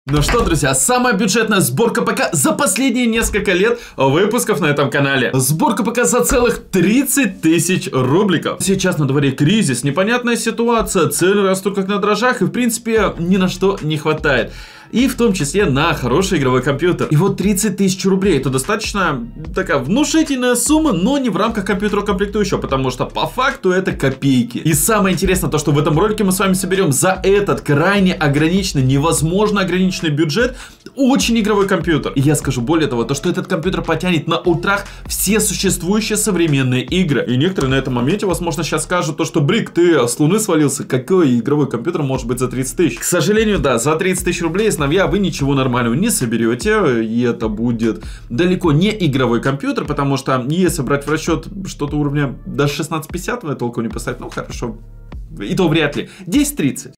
Ну что, друзья, самая бюджетная сборка ПК за последние несколько лет выпусков на этом канале. Сборка ПК за целых 30 тысяч рубликов. Сейчас на дворе кризис, непонятная ситуация, цены растут как на дрожжах и в принципе ни на что не хватает. И в том числе на хороший игровой компьютер. И вот 30 тысяч рублей это достаточно такая внушительная сумма, но не в рамках компьютера комплектующего, потому что по факту это копейки. И самое интересное то, что в этом ролике мы с вами соберем за этот крайне ограниченный, невозможно ограниченный бюджет очень игровой компьютер. И я скажу более того, то, что этот компьютер потянет на ультрах все существующие современные игры. И некоторые на этом моменте, возможно, сейчас скажут то, что Брик, ты с луны свалился, какой игровой компьютер может быть за 30 тысяч? К сожалению, да, за 30 тысяч рублей вы ничего нормального не соберете, и это будет далеко не игровой компьютер, потому что если брать в расчет что-то уровня до 1650, вы толком не поставить, ну хорошо, и то вряд ли, 1030.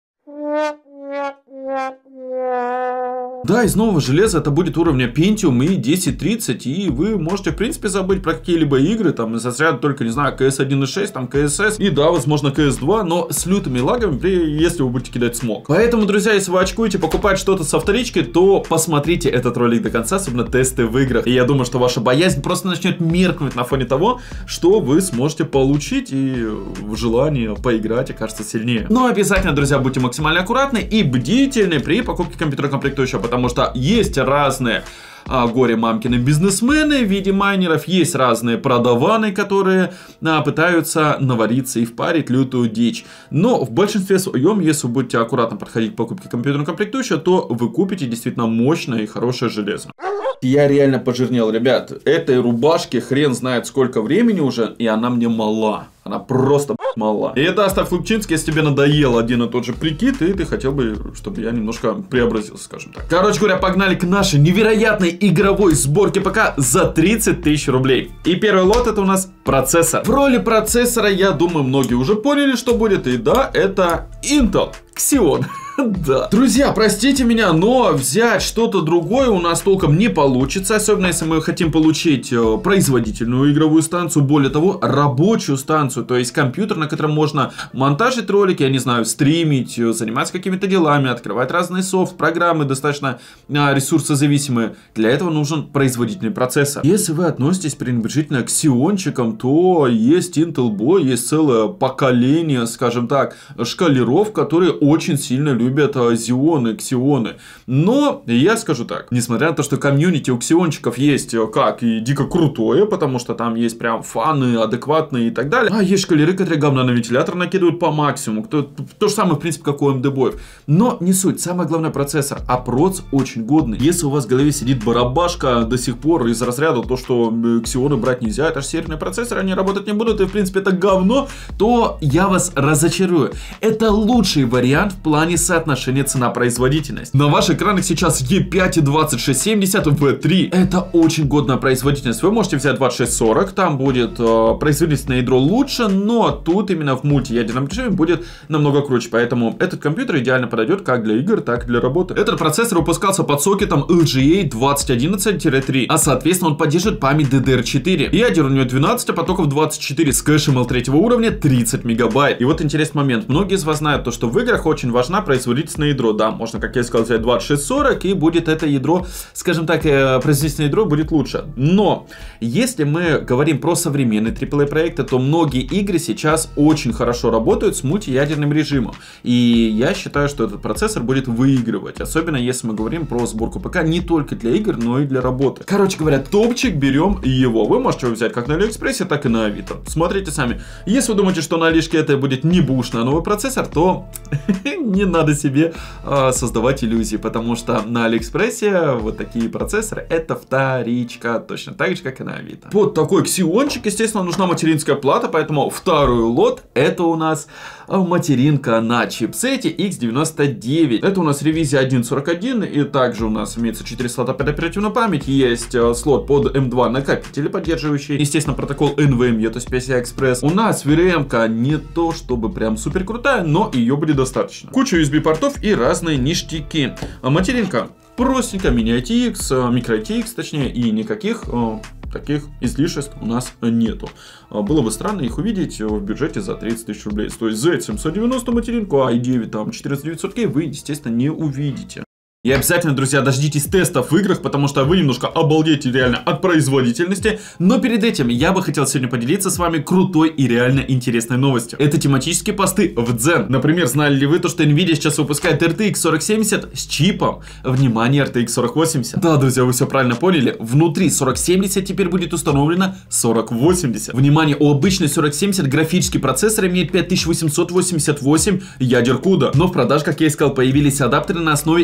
Да, из нового железа это будет уровня Pentium и 1030, и вы можете, в принципе, забыть про какие-либо игры, там, из разряда только, не знаю, CS 1.6, там, CSS, и да, возможно, CS2, но с лютыми лагами, если вы будете кидать смог. Поэтому, друзья, если вы очкуете покупать что-то со вторички, то посмотрите этот ролик до конца, особенно тесты в играх. И я думаю, что ваша боязнь просто начнет меркнуть на фоне того, что вы сможете получить, и желание поиграть окажется сильнее. Но обязательно, друзья, будьте максимально аккуратны и бдительны при покупке компьютера комплектующего, потому что есть разные горе-мамкины бизнесмены в виде майнеров, есть разные продаваны, которые пытаются навариться и впарить лютую дичь. Но в большинстве своем, если вы будете аккуратно подходить к покупке компьютера комплектующего, то вы купите действительно мощное и хорошее железо. Я реально пожирнел, ребят. Этой рубашке хрен знает сколько времени уже, и она мне мала. Она просто мала. И это оставь Лупчинский, если тебе надоел один и тот же прикид, и ты хотел бы, чтобы я немножко преобразился, скажем так. Короче говоря, погнали к нашей невероятной игровой сборке ПК за 30 тысяч рублей. И первый лот это у нас процессор. В роли процессора, я думаю, многие уже поняли, что будет. И да, это Intel Xeon. Да. Друзья, простите меня, но взять что-то другое у нас толком не получится. Особенно если мы хотим получить производительную игровую станцию. Более того, рабочую станцию. То есть компьютер, на котором можно монтажить ролики, я не знаю, стримить, заниматься какими-то делами, открывать разные софт, программы достаточно ресурсозависимые. Для этого нужен производительный процессор. Если вы относитесь пренебрежительно к Xeonчикам, то есть Intel Boy, есть целое поколение, скажем так, шкалеров, которые очень сильно любят Xeon, Xeon. Но я скажу так, несмотря на то, что комьюнити у Xeonчиков есть как и дико крутое, потому что там есть прям фаны адекватные и так далее, а есть шкалеры, которые говна на вентилятор накидывают по максимуму, то же самое в принципе как у AMD боев. Но не суть, самое главное процессор, а проц очень годный. Если у вас в голове сидит барабашка до сих пор из разряда то, что Xeon брать нельзя, это же серийные процессоры, они работать не будут, и в принципе это говно, то я вас разочарую. Это лучший вариант в плане соотношения цена-производительность. На ваших экранах сейчас E5 и 2670 V3. Это очень годная производительность. Вы можете взять 2640, там будет производительность на ядро лучше, но тут именно в мультиядерном режиме будет намного круче. Поэтому этот компьютер идеально подойдет как для игр, так и для работы. Этот процессор выпускался под сокетом LGA 2011-3, а соответственно он поддерживает память DDR4. Ядер у него 12, а потоков 24 с кэшем L3 уровня 30 мегабайт. И вот интересный момент. Многие из вас знают то, что в играх очень важна производительное ядро. Да, можно, как я сказал, взять 2640, и будет это ядро, скажем так, производительное ядро будет лучше. Но, если мы говорим про современные AAA проекты, то многие игры сейчас очень хорошо работают с мультиядерным режимом. И я считаю, что этот процессор будет выигрывать. Особенно, если мы говорим про сборку ПК не только для игр, но и для работы. Короче говоря, топчик, берем его. Вы можете его взять как на Алиэкспрессе, так и на Авито. Смотрите сами. Если вы думаете, что на Алишке это будет не бушный, а новый процессор, то не надо себе создавать иллюзии, потому что на Алиэкспрессе вот такие процессоры это вторичка, точно так же, как и на Авито. Под такой Xeonчик, естественно, нужна материнская плата, поэтому второй лот это у нас материнка на чипсете X99. Это у нас ревизия 1.41, и также у нас имеется 4 слота под оперативную память, есть слот под M2 накопители, поддерживающий, естественно, протокол NVMe, то есть PCI-Express. У нас VRM-ка не то чтобы прям супер крутая, но ее будет достаточно. Куча USB-портов и разные ништяки. Материнка простенько, мини-ITX, микро-ITX, точнее, и никаких таких излишеств у нас нету. Было бы странно их увидеть в бюджете за 30 тысяч рублей. То есть Z790 материнку, i9 там 14900K вы, естественно, не увидите. И обязательно, друзья, дождитесь тестов в играх, потому что вы немножко обалдеете реально от производительности. Но перед этим я бы хотел сегодня поделиться с вами крутой и реально интересной новостью. Это тематические посты в Дзен. Например, знали ли вы то, что Nvidia сейчас выпускает RTX 4070 с чипом? Внимание, RTX 4080. Да, друзья, вы все правильно поняли. Внутри 4070 теперь будет установлено 4080. Внимание, у обычной 4070 графический процессор имеет 5888 ядер CUDA. Но в продаже, как я и сказал, появились адаптеры на основе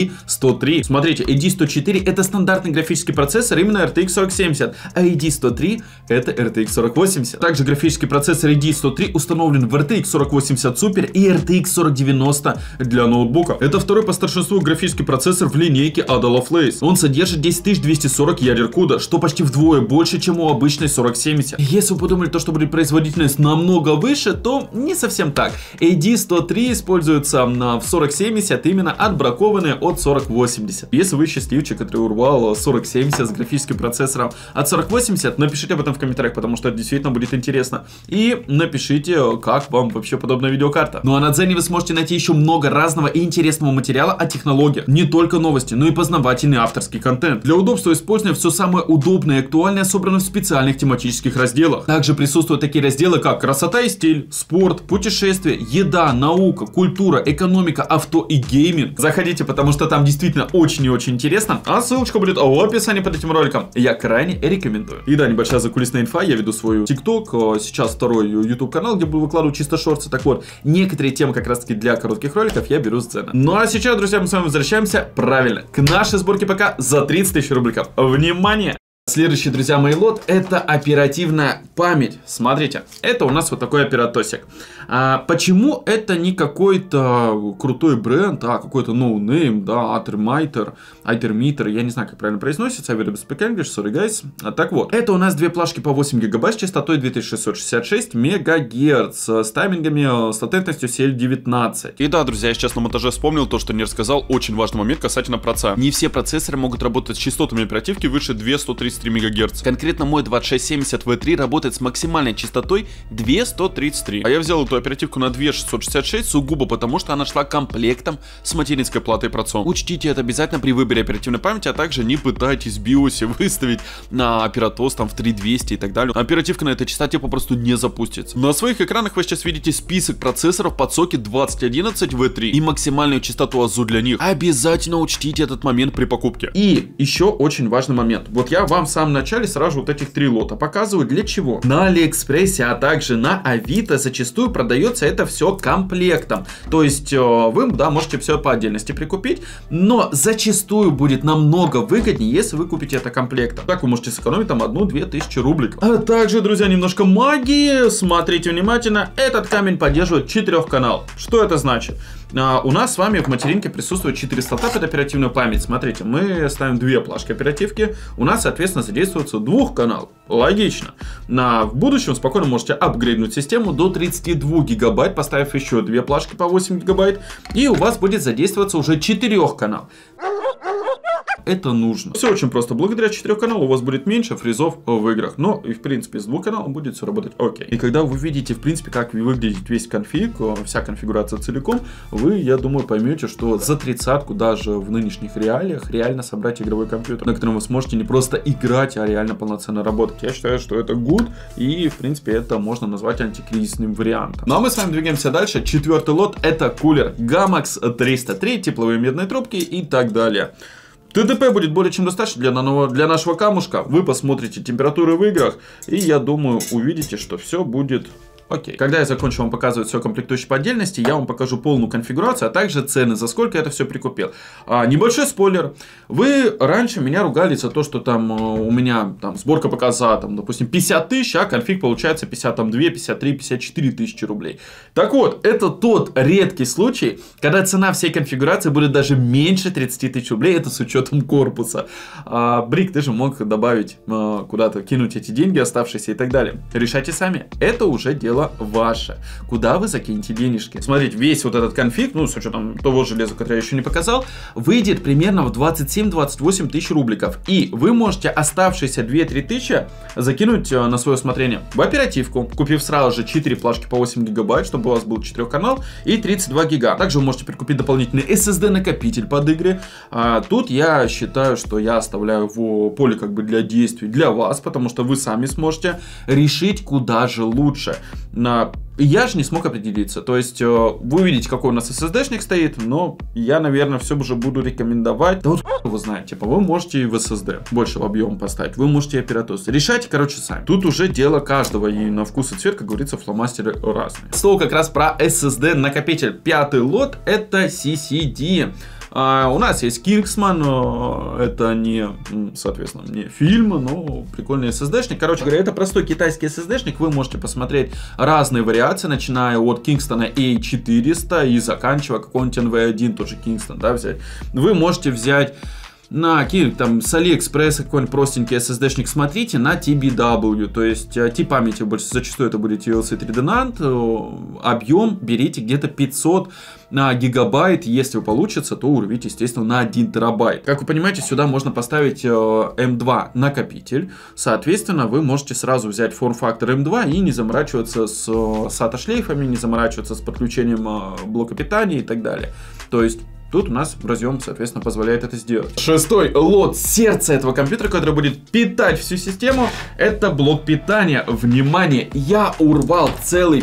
AD103. Смотрите, AD104 это стандартный графический процессор именно RTX 4070, а AD103 это RTX 4080. Также графический процессор AD103 установлен в RTX 4080 Super и RTX 4090 для ноутбука. Это второй по старшинству графический процессор в линейке Ada Lovelace. Он содержит 10240 ядер CUDA, что почти вдвое больше, чем у обычной 4070. Если вы подумали, то, что будет производительность намного выше, то не совсем так. AD103 используется в 4070 именно отбракованные от 4080. Если вы счастливчик, который урвал 4070 с графическим процессором от 4080, напишите об этом в комментариях, потому что это действительно будет интересно. И напишите, как вам вообще подобная видеокарта. Ну а на Дзене вы сможете найти еще много разного и интересного материала о технологиях. Не только новости, но и познавательный авторский контент. Для удобства использования все самое удобное и актуальное собрано в специальных тематических разделах. Также присутствуют такие разделы, как красота и стиль, спорт, путешествия, еда, наука, культура, экономика, авто и гейминг. Заходите, потому что там действительно очень и очень интересно. А ссылочка будет в описании под этим роликом. Я крайне рекомендую. И да, небольшая закулисная инфа. Я веду свой TikTok, сейчас второй YouTube канал, где буду выкладывать чисто шорты. Так вот, некоторые темы как раз таки для коротких роликов я беру с Дзена. Ну а сейчас, друзья, мы с вами возвращаемся правильно к нашей сборке ПК за 30 тысяч рубликов. Внимание! Следующий, друзья мои, лот это оперативная память. Смотрите, это у нас вот такой оператосик. Почему это не какой-то крутой бренд, а какой-то ноунейм, да, Aethermeter, я не знаю, как правильно произносится, I will speak English, sorry guys. Так вот, это у нас две плашки по 8 гигабайт с частотой 2666 мегагерц, с таймингами, с латентностью CL19. И да, друзья, я сейчас на монтаже вспомнил то, что не рассказал, очень важный момент касательно проца. Не все процессоры могут работать с частотами оперативки выше 233 МГц. Конкретно мой 2670 V3 работает с максимальной частотой 2133. А я взял эту оперативку на 2666 сугубо потому, что она шла комплектом с материнской платой процом. Учтите это обязательно при выборе оперативной памяти, а также не пытайтесь в BIOS выставить на оператос там в 3200 и так далее. Оперативка на этой частоте попросту не запустится. На своих экранах вы сейчас видите список процессоров под сокет 2011 V3 и максимальную частоту АЗУ для них. Обязательно учтите этот момент при покупке. И еще очень важный момент. Вот я вам в самом начале сразу вот этих три лота показываю для чего. На Алиэкспрессе, а также на Авито зачастую продается это все комплектом. То есть вы, да, можете все по отдельности прикупить, но зачастую будет намного выгоднее, если вы купите это комплектом. Так вы можете сэкономить там 1-2 тысячи рубликов. А также, друзья, немножко магии. Смотрите внимательно. Этот камень поддерживает 4-канал. Что это значит? У нас с вами в материнке присутствует 4 слота под оперативную память. Смотрите, мы ставим 2 плашки оперативки. У нас, соответственно, задействуется 2-канал. Логично. В будущем спокойно можете апгрейднуть систему до 32 гигабайт, поставив еще 2 плашки по 8 гигабайт. И у вас будет задействоваться уже 4-канал. Это нужно. Все очень просто. Благодаря 4-каналу у вас будет меньше фризов в играх. Но и в принципе с 2-каналом будет все работать окей. И когда вы видите в принципе как выглядит весь конфиг, вся конфигурация целиком, вы, я думаю, поймете, что за 30-ку даже в нынешних реалиях реально собрать игровой компьютер, на котором вы сможете не просто играть, а реально полноценно работать. Я считаю, что это good, и в принципе это можно назвать антикризисным вариантом. Ну а мы с вами двигаемся дальше. 4-й лот это кулер Gamax 303, тепловые медные трубки и так далее. ТДП будет более чем достаточно для нашего камушка. Вы посмотрите температуры в играх, и я думаю, увидите, что все будет окей. Когда я закончу вам показывать все комплектующие по отдельности, я вам покажу полную конфигурацию, а также цены, за сколько я это все прикупил. Небольшой спойлер. Вы раньше меня ругали за то, что там у меня там сборка ПК за, там, допустим, 50 тысяч, а конфиг получается 52, 53, 54 тысячи рублей. Так вот, это тот редкий случай, когда цена всей конфигурации будет даже меньше 30 тысяч рублей, это с учетом корпуса. Брик, ты же мог добавить куда-то, кинуть эти деньги оставшиеся и так далее. Решайте сами. Это уже дело дело ваше. Куда вы закинете денежки? Смотрите, весь вот этот конфиг, ну, с учетом того железа, которое я еще не показал, выйдет примерно в 27-28 тысяч рубликов. И вы можете оставшиеся 2-3 тысячи закинуть на свое усмотрение в оперативку, купив сразу же 4 плашки по 8 гигабайт, чтобы у вас был 4-канал и 32 гига. Также вы можете прикупить дополнительный SSD-накопитель под игры. Тут я считаю, что я оставляю в поле как бы для действий для вас, потому что вы сами сможете решить, куда же лучше. Я же не смог определиться. То есть вы увидите, какой у нас SSD-шник стоит, но я, наверное, все уже буду рекомендовать. Да вот вы знаете, типа, вы можете и в SSD больше в объем поставить, вы можете и оператор. Решайте, короче, сами. Тут уже дело каждого, и на вкус и цвет, как говорится, фломастеры разные. Слово как раз про SSD-накопитель. 5-й лот — это CCD. У нас есть Kingsman, это не, соответственно, не фильм, но прикольный SSD-шник. Короче говоря, это простой китайский SSD-шник, вы можете посмотреть разные вариации, начиная от Kingston A400 и заканчивая какой-нибудь NV1, тоже Kingston, да, взять. Вы можете взять на там с AliExpress какой-нибудь простенький SSD-шник, смотрите на TBW, то есть тип памяти зачастую это будет TLC 3D NAND, объем берите где-то 500 гигабайт, если получится, то урвите, естественно, на 1 терабайт. Как вы понимаете, сюда можно поставить M2 накопитель, соответственно, вы можете сразу взять форм-фактор M2 и не заморачиваться с SATA шлейфами, не заморачиваться с подключением блока питания и так далее. То есть тут у нас разъем, соответственно, позволяет это сделать. 6-й лот, сердце этого компьютера, который будет питать всю систему, это блок питания. Внимание, я урвал целый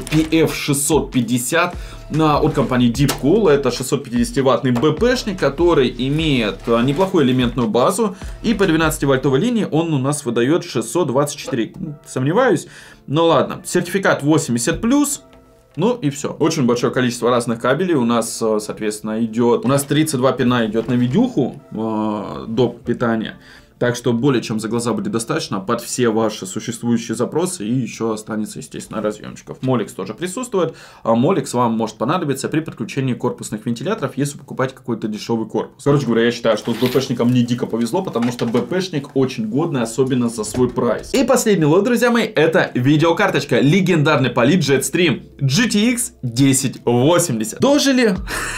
PF650 от компании Deepcool. Это 650-ваттный БПшник, который имеет неплохую элементную базу. И по 12-вольтовой линии он у нас выдает 624. Сомневаюсь, но ладно. Сертификат 80+. Ну и все. Очень большое количество разных кабелей у нас, соответственно, идет. У нас 32 пина идет на видюху до питания. Так что более чем за глаза будет достаточно под все ваши существующие запросы. И еще останется, естественно, разъемчиков. Molex тоже присутствует. А Molex вам может понадобиться при подключении корпусных вентиляторов, если покупать какой-то дешевый корпус. Короче говоря, я считаю, что с БПшником мне дико повезло, потому что БПшник очень годный, особенно за свой прайс. И последний лот, друзья мои, это видеокарточка. Легендарный Poly Jetstream GTX 1080. Дожили?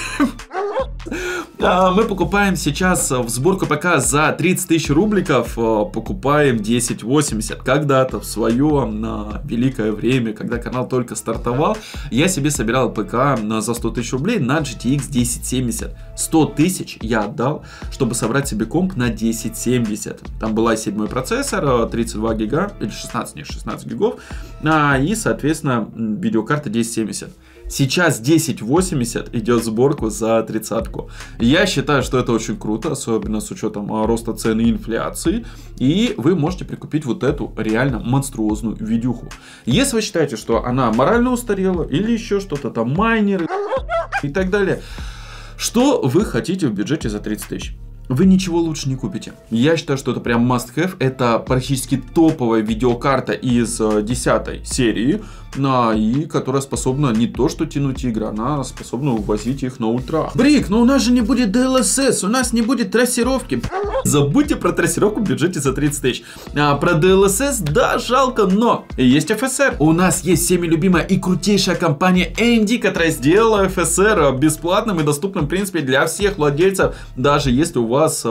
Мы покупаем сейчас в сборку ПК за 30 тысяч рубликов, покупаем 1080. Когда-то в свое великое время, когда канал только стартовал, я себе собирал ПК за 100 тысяч рублей на GTX 1070. 100 тысяч я отдал, чтобы собрать себе комп на 1070. Там была 7-й процессор, 32 гига, или 16, нет, 16 гигов, и, соответственно, видеокарта 1070. Сейчас 1080 идет в сборку за 30-ку. Я считаю, что это очень круто, особенно с учетом роста цен и инфляции. И вы можете прикупить вот эту реально монструозную видюху. Если вы считаете, что она морально устарела или еще что-то там, майнеры и так далее, что вы хотите в бюджете за 30 тысяч? Вы ничего лучше не купите. Я считаю, что это прям must have. Это практически топовая видеокарта из 10 серии, и которая способна не то что тянуть игры, она способна увозить их на ультрах. Брик, но у нас же не будет DLSS, у нас не будет трассировки. Забудьте про трассировку в бюджете за 30 тысяч. Про DLSS, да, жалко, но есть FSR. У нас есть всеми любимая и крутейшая компания AMD, которая сделала FSR бесплатным и доступным, в принципе, для всех владельцев, даже если у вас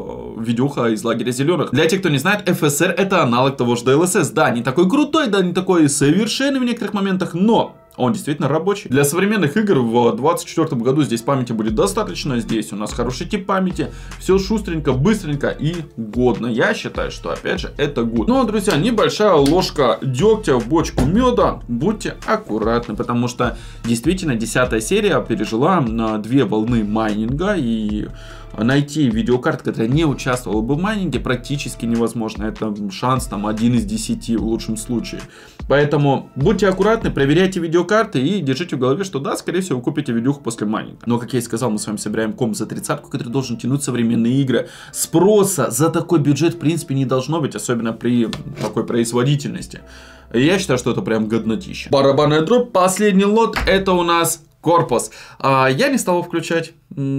видюха из лагеря зеленых. Для тех, кто не знает, FSR это аналог того же DLSS. Да, не такой крутой, да, не такой совершенный в некоторых моментах, но он действительно рабочий. Для современных игр в 2024 году здесь памяти будет достаточно. Здесь у нас хороший тип памяти. Все шустренько, быстренько и годно. Я считаю, что опять же это good. Ну, друзья, небольшая ложка дегтя в бочку меда. Будьте аккуратны, потому что действительно 10 серия пережила 2 волны майнинга. И найти видеокарту, которая не участвовала бы в майнинге, практически невозможно. Это шанс там 1 из 10 в лучшем случае. Поэтому будьте аккуратны, проверяйте видеокарты и держите в голове, что да, скорее всего, вы купите видюху после майнинга. Но, как я и сказал, мы с вами собираем комп за 30-ку, который должен тянуть современные игры. Спроса за такой бюджет, в принципе, не должно быть, особенно при такой производительности. Я считаю, что это прям годнотища. Барабанная дробь, последний лот, это у нас корпус. Я не стал его включать.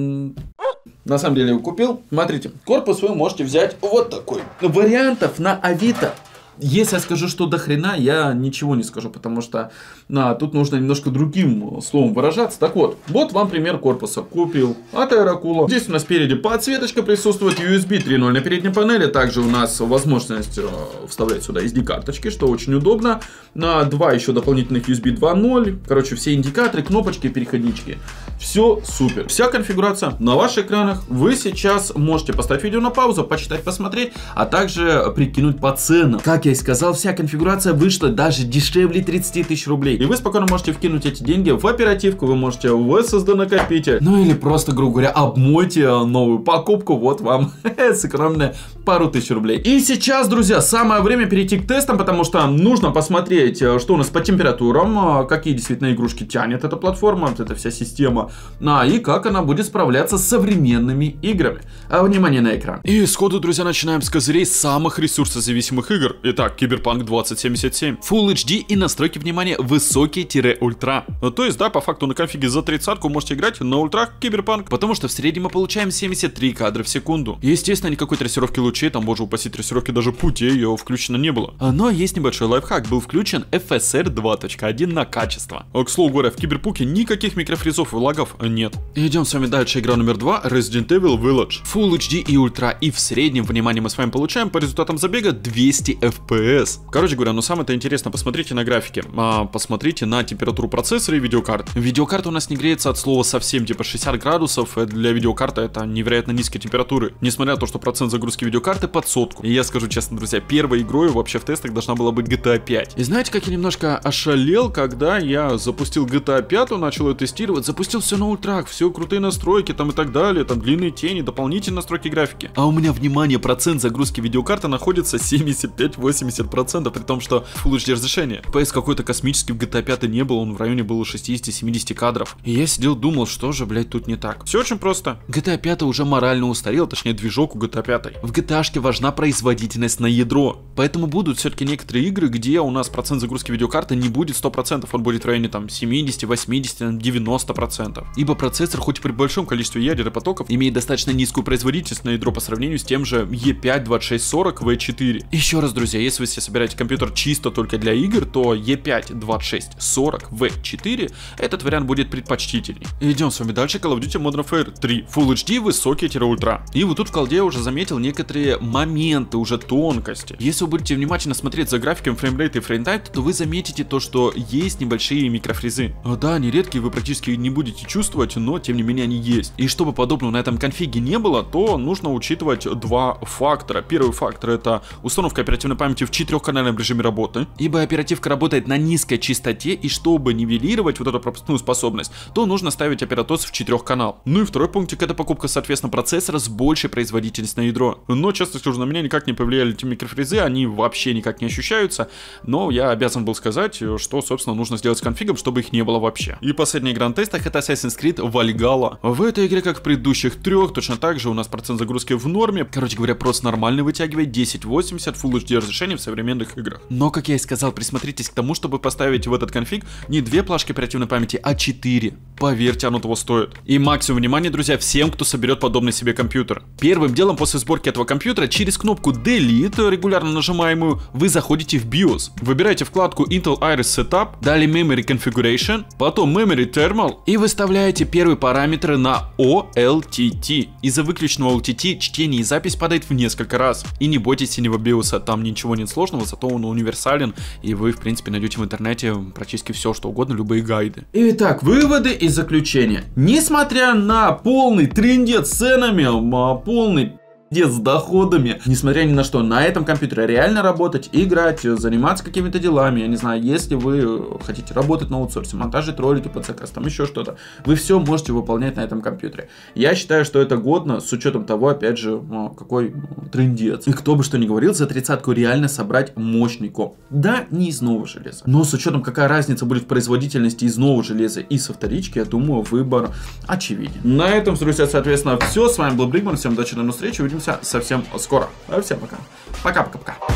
На самом деле его купил. Смотрите, корпус вы можете взять вот такой. Вариантов на Авито Если я скажу, что до хрена, я ничего не скажу, потому что тут нужно немножко другим словом выражаться. Так вот вам пример корпуса. Купил от Aerocool. Здесь у нас спереди подсветочка присутствует, USB 3.0 на передней панели. Также у нас возможность вставлять сюда SD-карточки, что очень удобно. 2 еще дополнительных USB 2.0. Короче, все индикаторы, кнопочки, переходнички. Все супер. Вся конфигурация на ваших экранах. Вы сейчас можете поставить видео на паузу, почитать, посмотреть, а также прикинуть по ценам. Как я и сказал, вся конфигурация вышла даже дешевле 30 тысяч рублей. И вы спокойно можете вкинуть эти деньги в оперативку, вы можете в SSD накопитель. Ну или просто, грубо говоря, обмойте новую покупку. Вот вам сэкономленные пару тысяч рублей. И сейчас, друзья, самое время перейти к тестам, потому что нужно посмотреть, что у нас по температурам, какие действительно игрушки тянет эта платформа, вот эта вся система, и как она будет справляться с современными играми. Внимание на экран. И сходу, друзья, начинаем с козырей самых ресурсозависимых игр. Итак, Cyberpunk 2077. Full HD и настройки, внимания, высокие-ультра. То есть, да, по факту на конфиге за 30-ку можете играть на ультрах Cyberpunk, потому что в среднем мы получаем 73 кадра в секунду. Естественно, никакой трассировки лучей, там, боже упаси, трассировки даже пути, ее включено не было. Но есть небольшой лайфхак, был включен FSR 2.1 на качество. К слову говоря, в Киберпуке никаких микрофризов и лагов нет. Идем с вами дальше, игра номер 2, Resident Evil Village. Full HD и ультра, и в среднем, внимание, мы с вами получаем по результатам забега 200 FPS. Короче говоря, самое-то интересно, посмотрите на графики, посмотрите на температуру процессора и видеокарт. Видеокарта у нас не греется от слова совсем, типа 60 градусов, для видеокарты это невероятно низкие температуры, несмотря на то, что процент загрузки видеокарты под 100. И я скажу честно, друзья, первой игрой вообще в тестах должна была быть GTA 5. И знаете, как я немножко ошалел, когда я запустил GTA 5, начал ее тестировать, запустил все на ультрах, все крутые настройки там и так далее, там длинные тени, дополнительные настройки графики. А у меня, внимание, процент загрузки видеокарты находится 75-80%, при том, что Full HD разрешение. FPS какой-то космический в GTA 5 не было, он в районе было 60-70 кадров. И я сидел, думал, что же, блять, тут не так. Все очень просто. GTA 5 уже морально устарел, точнее движок у GTA 5. В GTA-шке важна производительность на ядро, поэтому будут все-таки некоторые игры, где у нас процент загрузки видеокарты не будет 100%, он будет в районе там 70, 80, 90%. Ибо процессор, хоть и при большом количестве ядер и потоков, имеет достаточно низкую производительность на ядро по сравнению с тем же E5 2640 V4. Еще раз, друзья, если вы себе собираете компьютер чисто только для игр, то E5 2640 V4 этот вариант будет предпочтительней. Идем с вами дальше. Call of Duty Modern Warfare 3. Full HD, высокие-ультра. И вот тут в колде я уже заметил некоторые моменты, уже тонкости. Если вы будете внимательно смотреть за графиком фреймрейт и фреймтайм, то вы заметите то, что есть небольшие микрофризы. Да, они редкие, вы практически не будете чувствовать, но тем не менее они есть. И чтобы подобного на этом конфиге не было, то нужно учитывать два фактора. Первый фактор — это установка оперативной памяти в 4-канальном режиме работы, ибо оперативка работает на низкой частоте, и чтобы нивелировать вот эту пропускную способность, то нужно ставить оператос в 4-канал. Ну и второй пунктик — это покупка, соответственно, процессора с большей производительностью на ядро. Но, честно скажу, на меня никак не повлияли эти микрофризы, они вообще никак не ощущаются, но я обязан был сказать, что, собственно, нужно сделать с конфигом, чтобы их не было вообще. И последняя игра на тестах — это Assassin's Creed Valhalla. В этой игре, как в предыдущих трех, точно так же у нас процент загрузки в норме. Короче говоря, просто нормально вытягивает 1080 Full HD разрешение в современных играх. Но, как я и сказал, присмотритесь к тому, чтобы поставить в этот конфиг не 2 плашки оперативной памяти, а 4. Поверьте, оно того стоит. И максимум внимания, друзья, всем, кто соберет подобный себе компьютер. Первым делом после сборки этого компьютера через кнопку Delete, регулярно нажимаемую, вы заходите в BIOS. Выбираете вкладку Intel Iris Setup, далее Memory Configuration, потом Memory Thermal и выставляете первые параметры на OLTT. Из-за выключенного OLTT чтение и запись падает в несколько раз. И не бойтесь синего BIOS, там ничего нет сложного, зато он универсален, и вы, в принципе, найдете в интернете практически все, что угодно, любые гайды. Итак, выводы и заключения. Несмотря на полный трындец с ценами, полный с доходами, несмотря ни на что, на этом компьютере реально работать, играть, заниматься какими-то делами, я не знаю, если вы хотите работать на аутсорсе, монтажить ролики под заказ, там еще что-то, вы все можете выполнять на этом компьютере. Я считаю, что это годно, с учетом того, опять же, какой трындец. И кто бы что ни говорил, за 30-ку реально собрать мощный комп. Да, не из нового железа, но с учетом, какая разница будет в производительности из нового железа и со вторички, я думаю, выбор очевиден. На этом, друзья, соответственно, все. С вами был Бригман, всем удачи, до новых встреч, увидимся совсем скоро. Всем пока. Пока-пока-пока.